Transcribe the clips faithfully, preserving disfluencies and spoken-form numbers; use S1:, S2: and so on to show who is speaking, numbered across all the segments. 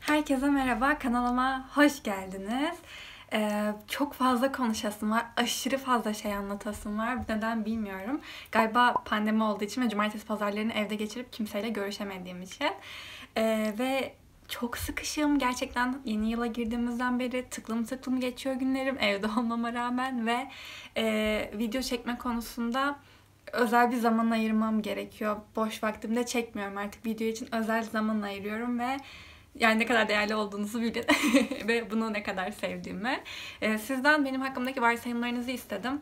S1: Herkese merhaba, kanalıma hoş geldiniz. Ee, çok fazla konuşasım var, aşırı fazla şey anlatasım var. Neden bilmiyorum. Galiba pandemi olduğu için ve cumartesi pazarlarını evde geçirip kimseyle görüşemediğim için. Ee, ve çok sıkışım. Gerçekten yeni yıla girdiğimizden beri tıklım tıklım geçiyor günlerim evde olmama rağmen ve e, video çekme konusunda özel bir zaman ayırmam gerekiyor. Boş vaktimde çekmiyorum artık. Video için özel zaman ayırıyorum ve yani ne kadar değerli olduğunuzu bilin ve bunu ne kadar sevdiğimi. Ee, sizden benim hakkımdaki varsayımlarınızı istedim.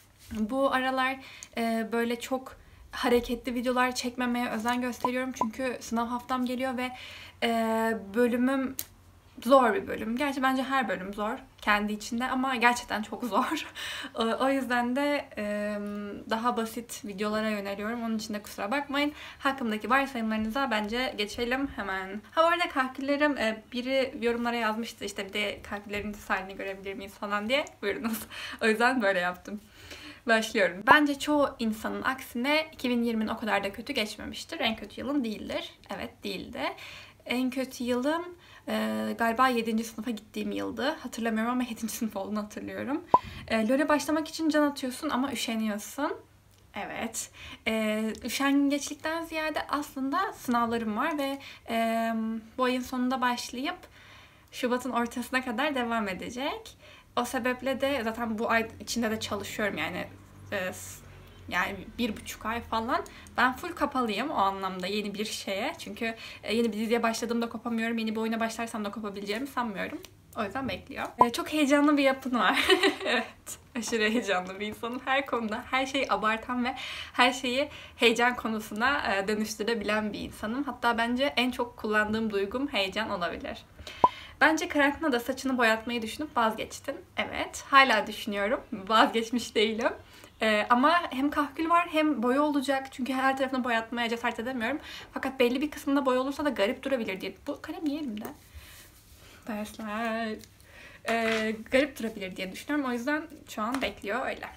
S1: Bu aralar e, böyle çok hareketli videolar çekmemeye özen gösteriyorum. Çünkü sınav haftam geliyor ve e, bölümüm zor bir bölüm. Gerçi bence her bölüm zor kendi içinde ama gerçekten çok zor. O yüzden de daha basit videolara yöneliyorum. Onun için de kusura bakmayın. Hakkımdaki varsayımlarınıza bence geçelim hemen. Ha bu arada kalküllerim biri yorumlara yazmıştı işte bir de kalküllerin halini görebilir miyiz falan diye. Buyurunuz. O yüzden böyle yaptım. Başlıyorum. Bence çoğu insanın aksine iki bin yirminin o kadar da kötü geçmemiştir. En kötü yılım değildir. Evet değildi. En kötü yılım e, galiba yedinci sınıfa gittiğim yıldı. Hatırlamıyorum ama yedinci sınıf olduğunu hatırlıyorum. E, LoL'e başlamak için can atıyorsun ama üşeniyorsun. Evet. E, üşengeçlikten ziyade aslında sınavlarım var ve e, bu ayın sonunda başlayıp Şubat'ın ortasına kadar devam edecek. O sebeple de zaten bu ay içinde de çalışıyorum yani e, yani bir buçuk ay falan. Ben full kapalıyım o anlamda yeni bir şeye. Çünkü yeni bir diziye başladığımda kopamıyorum. Yeni bir oyuna başlarsam da kopabileceğimi sanmıyorum. O yüzden bekliyor. Ee, çok heyecanlı bir yapın var. Evet. Aşırı heyecanlı bir insanım. Her konuda her şeyi abartan ve her şeyi heyecan konusuna e, dönüştürebilen bir insanım. Hatta bence en çok kullandığım duygum heyecan olabilir. Bence karantinada saçını boyatmayı düşünüp vazgeçtin. Evet. Hala düşünüyorum. Vazgeçmiş değilim. Ee, ama hem kahkül var hem boya olacak. Çünkü her tarafını boyatmaya cesaret edemiyorum. Fakat belli bir kısmında boya olursa da garip durabilir diye. Bu kalem niye elimde? Dersler. Ee, garip durabilir diye düşünüyorum. O yüzden şu an bekliyor öyle.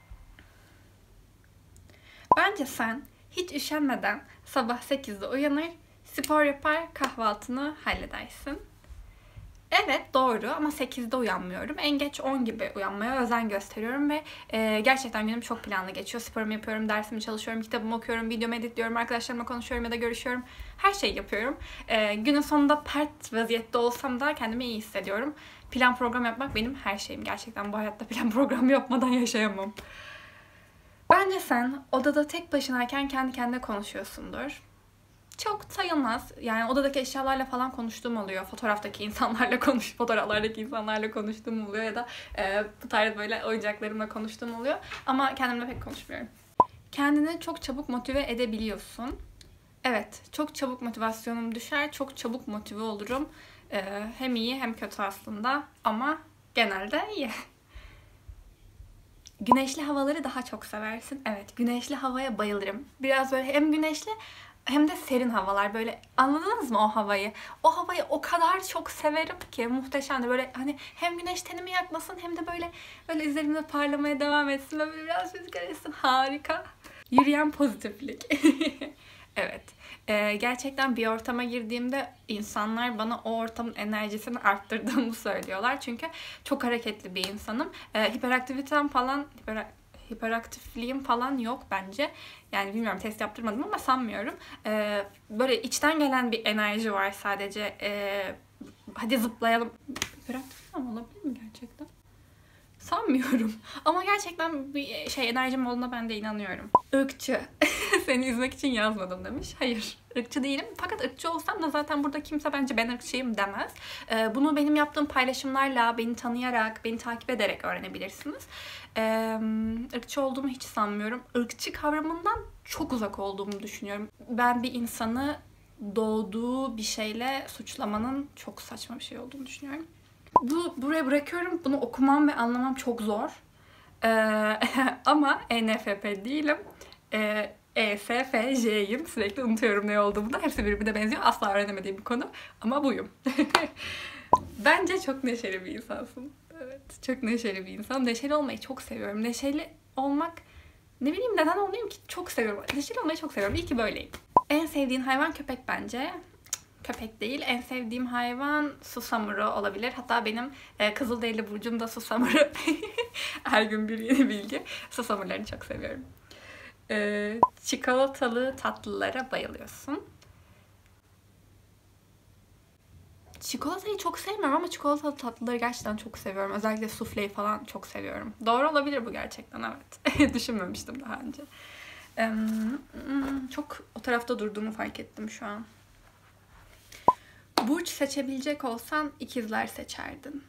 S1: Bence sen hiç üşenmeden sabah sekizde uyanır, spor yapar, kahvaltını halledersin. Evet doğru ama sekizde uyanmıyorum. En geç on gibi uyanmaya özen gösteriyorum ve e, gerçekten günüm çok planlı geçiyor. Sporumu yapıyorum, dersimi çalışıyorum, kitabımı okuyorum, videomu editliyorum, arkadaşlarımla konuşuyorum ya da görüşüyorum. Her şeyi yapıyorum. E, günün sonunda pert vaziyette olsam da kendimi iyi hissediyorum. Plan program yapmak benim her şeyim. Gerçekten bu hayatta plan programı yapmadan yaşayamam. Bence sen odada tek başınayken kendi kendine konuşuyorsundur. Çok sayılmaz. Yani odadaki eşyalarla falan konuştuğum oluyor. Fotoğraftaki insanlarla konuş, fotoğraflardaki insanlarla konuştuğum oluyor ya da e, bu tarz böyle oyuncaklarımla konuştuğum oluyor. Ama kendimle pek konuşmuyorum. Kendini çok çabuk motive edebiliyorsun. Evet, çok çabuk motivasyonum düşer, çok çabuk motive olurum. E, hem iyi hem kötü aslında ama genelde iyi. Güneşli havaları daha çok seversin. Evet, güneşli havaya bayılırım. Biraz böyle hem güneşli hem de serin havalar böyle anladınız mı o havayı? O havayı o kadar çok severim ki muhteşemdi. Böyle hani hem güneş tenimi yakmasın hem de böyle böyle üzerimde parlamaya devam etsin ve böyle biraz rüzgar etsin. Harika. Yürüyen pozitiflik. Evet. Ee, gerçekten bir ortama girdiğimde insanlar bana o ortamın enerjisini arttırdığımı söylüyorlar. Çünkü çok hareketli bir insanım. Ee, hiperaktivitem falan hiper hiperaktifliğim falan yok bence. Yani bilmiyorum test yaptırmadım ama sanmıyorum. Ee, böyle içten gelen bir enerji var sadece. Ee, hadi zıplayalım. Hiperaktifliğim olabilir mi gerçekten? Sanmıyorum. Ama gerçekten bir şey enerjim olduğuna ben de inanıyorum. Irkçı. Seni üzmek için yazmadım demiş. Hayır. Irkçı değilim. Fakat ırkçı olsam da zaten burada kimse bence ben ırkçıyım demez. Ee, bunu benim yaptığım paylaşımlarla, beni tanıyarak, beni takip ederek öğrenebilirsiniz. Ee, ırkçı olduğumu hiç sanmıyorum. Irkçı kavramından çok uzak olduğumu düşünüyorum. Ben bir insanı doğduğu bir şeyle suçlamanın çok saçma bir şey olduğunu düşünüyorum. Bu buraya bırakıyorum. Bunu okumam ve anlamam çok zor. Ee, ama E N F P değilim. Ee, E S F J'yim. Sürekli unutuyorum ne olduğumu da. Hepsi birbirine benziyor. Asla öğrenemediğim bir konu. Ama buyum. Bence çok neşeli bir insansın. Evet. Çok neşeli bir insan. Neşeli olmayı çok seviyorum. Neşeli olmak ne bileyim neden olmayayım ki? Çok seviyorum. Neşeli olmayı çok seviyorum. İyi ki böyleyim. En sevdiğin hayvan köpek bence. köpek değil. En sevdiğim hayvan susamuru olabilir. Hatta benim e, Kızılderili burcum da susamuru. Her gün bir yeni bilgi. Susamurlarını çok seviyorum. E, çikolatalı tatlılara bayılıyorsun. Çikolatayı çok sevmiyorum ama çikolatalı tatlıları gerçekten çok seviyorum. Özellikle sufleyi falan çok seviyorum. Doğru olabilir bu gerçekten, evet. Düşünmemiştim daha önce. Ee, çok o tarafta durduğumu fark ettim şu an. Burç seçebilecek olsan ikizler seçerdin.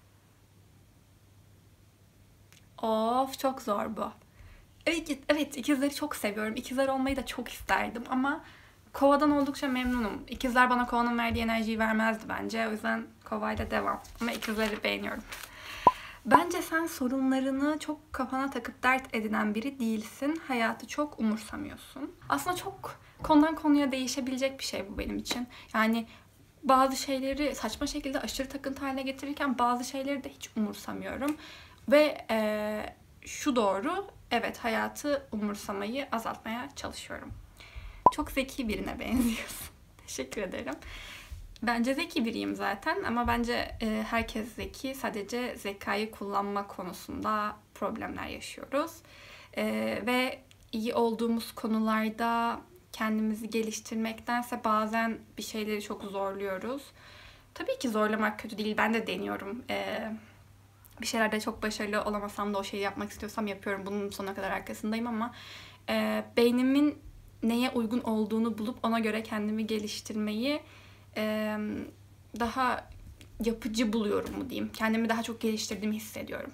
S1: Of, çok zor bu. Evet, evet, ikizleri çok seviyorum. İkizler olmayı da çok isterdim ama Kova'dan oldukça memnunum. İkizler bana Kova'nın verdiği enerjiyi vermezdi bence. O yüzden Kova'yla devam. Ama ikizleri beğeniyorum. Bence sen sorunlarını çok kafana takıp dert edinen biri değilsin. Hayatı çok umursamıyorsun. Aslında çok konudan konuya değişebilecek bir şey bu benim için. Yani bazı şeyleri saçma şekilde aşırı takıntı haline getirirken bazı şeyleri de hiç umursamıyorum. Ve ee, şu doğru, evet, hayatı umursamayı azaltmaya çalışıyorum. Çok zeki birine benziyorsun. Teşekkür ederim. Bence zeki biriyim zaten ama bence e, herkes zeki. Sadece zekayı kullanma konusunda problemler yaşıyoruz. E, ve iyi olduğumuz konularda kendimizi geliştirmektense bazen bir şeyleri çok zorluyoruz. Tabii ki zorlamak kötü değil. Ben de deniyorum. E, bir şeylerde çok başarılı olamasam da o şeyi yapmak istiyorsam yapıyorum. Bunun sonuna kadar arkasındayım ama e, beynimin neye uygun olduğunu bulup ona göre kendimi geliştirmeyi e, daha yapıcı buluyorum mu diyeyim. Kendimi daha çok geliştirdiğimi hissediyorum.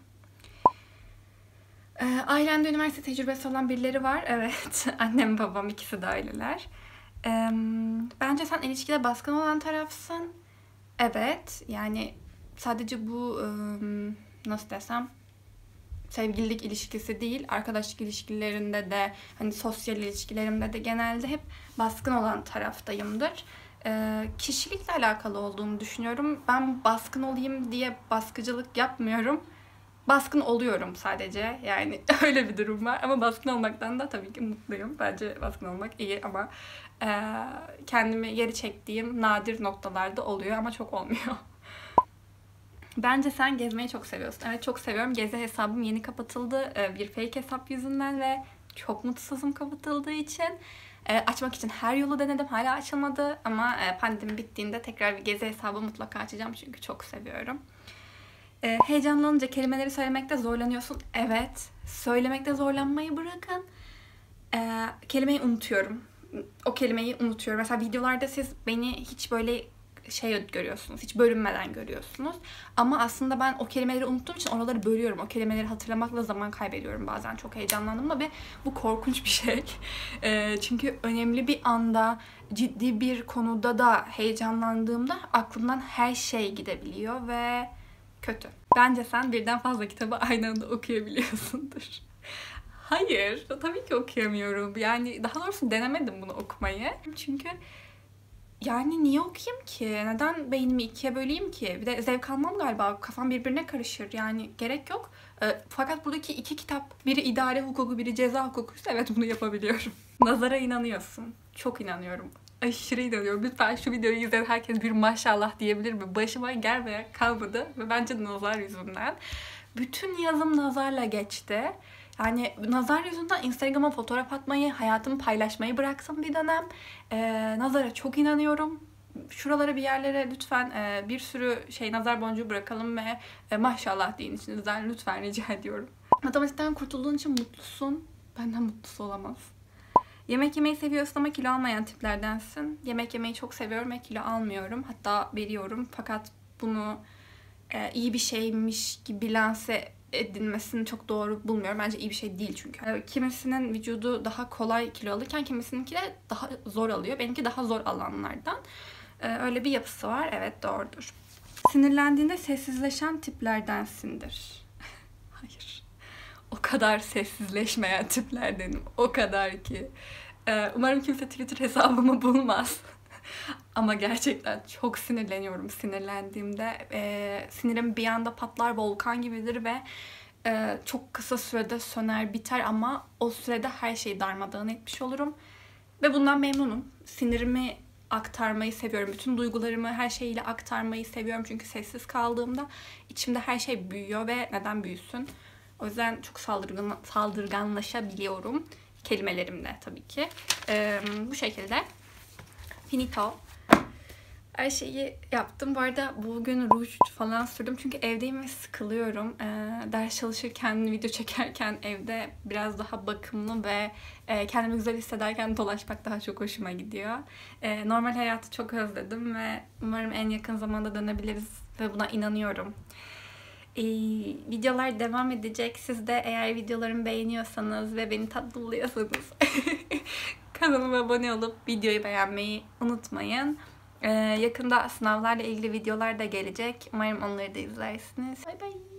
S1: E, ailende üniversite tecrübesi olan birileri var. Evet. Annem babam ikisi de aileler. E, bence sen ilişkide baskın olan tarafsın. Evet. Yani sadece bu e, nasıl desem, sevgililik ilişkisi değil, arkadaşlık ilişkilerinde de, hani sosyal ilişkilerimde de genelde hep baskın olan taraftayımdır. Ee, kişilikle alakalı olduğunu düşünüyorum. Ben baskın olayım diye baskıcılık yapmıyorum. Baskın oluyorum sadece. Yani öyle bir durum var. Ama baskın olmaktan da tabii ki mutluyum. Bence baskın olmak iyi ama e, kendimi geri çektiğim nadir noktalarda oluyor ama çok olmuyor. Bence sen gezmeyi çok seviyorsun. Evet, çok seviyorum. Gezi hesabım yeni kapatıldı. Bir fake hesap yüzünden ve çok mutsuzum kapatıldığı için. Açmak için her yolu denedim. Hala açılmadı ama pandemi bittiğinde tekrar bir gezi hesabı mutlaka açacağım çünkü çok seviyorum. Heyecanlanınca kelimeleri söylemekte zorlanıyorsun. Evet. Söylemekte zorlanmayı bırakın. Kelimeyi unutuyorum. O kelimeyi unutuyorum. Mesela videolarda siz beni hiç böyle şey görüyorsunuz. Hiç bölünmeden görüyorsunuz. Ama aslında ben o kelimeleri unuttuğum için oraları bölüyorum. O kelimeleri hatırlamakla zaman kaybediyorum bazen. Çok heyecanlandım ve bu korkunç bir şey. E, çünkü önemli bir anda, ciddi bir konuda da heyecanlandığımda aklımdan her şey gidebiliyor ve kötü. Bence sen birden fazla kitabı aynı anda okuyabiliyorsundur. Hayır, tabii ki okuyamıyorum. Yani daha doğrusu denemedim bunu okumayı. Çünkü yani niye okuyayım ki? Neden beynimi ikiye böleyim ki? Bir de zevk almam galiba. Kafam birbirine karışır. Yani gerek yok. E, fakat buradaki iki kitap, biri idare hukuku, biri ceza hukukuysa evet, bunu yapabiliyorum. Nazara inanıyorsun. Çok inanıyorum. Aşırı inanıyorum. Lütfen şu videoyu izleyen herkes bir maşallah diyebilir mi? Başıma gelmeyen kalmadı. Ve bence nazar yüzünden. Bütün yazım nazarla geçti. Yani nazar yüzünden Instagram'a fotoğraf atmayı, hayatımı paylaşmayı bıraktım bir dönem. Ee, nazara çok inanıyorum. Şuralara bir yerlere lütfen e, bir sürü şey nazar boncuğu bırakalım ve e, maşallah deyin içinizden, lütfen rica ediyorum. Matematikten kurtulduğun için mutlusun. Benden mutlusu olamaz. Yemek yemeyi seviyorsun ama kilo almayan tiplerdensin. Yemek yemeyi çok seviyorum ve kilo almıyorum. Hatta veriyorum. Fakat bunu e, iyi bir şeymiş gibi lanse edilmesini çok doğru bulmuyorum. Bence iyi bir şey değil çünkü. Kimisinin vücudu daha kolay kilo alırken kimisininki de daha zor alıyor. Benimki daha zor alanlardan. Öyle bir yapısı var. Evet, doğrudur. Sinirlendiğinde sessizleşen tiplerdensindir. Hayır. O kadar sessizleşmeyen tiplerdenim. O kadar ki. Umarım kimse Twitter hesabımı bulmaz. Ama gerçekten çok sinirleniyorum sinirlendiğimde. E, sinirim bir anda patlar, volkan gibidir ve e, çok kısa sürede söner biter ama o sürede her şeyi darmadağın etmiş olurum. Ve bundan memnunum. Sinirimi aktarmayı seviyorum. Bütün duygularımı her şeyiyle aktarmayı seviyorum. Çünkü sessiz kaldığımda içimde her şey büyüyor ve neden büyüsün? O yüzden çok saldırgan, saldırganlaşabiliyorum. Kelimelerimle tabii ki. Ee, bu şekilde. Finito. Her şeyi yaptım. Bu arada bugün ruj falan sürdüm. Çünkü evdeyim ve sıkılıyorum. Ee, ders çalışırken, video çekerken evde biraz daha bakımlı ve e, kendimi güzel hissederken dolaşmak daha çok hoşuma gidiyor. E, normal hayatı çok özledim ve umarım en yakın zamanda dönebiliriz ve buna inanıyorum. Ee, videolar devam edecek. Siz de eğer videolarımı beğeniyorsanız ve beni tatlı buluyorsanız kanalıma abone olup videoyu beğenmeyi unutmayın. Ee, yakında sınavlarla ilgili videolar da gelecek. Umarım onları da izlersiniz. Bay bay.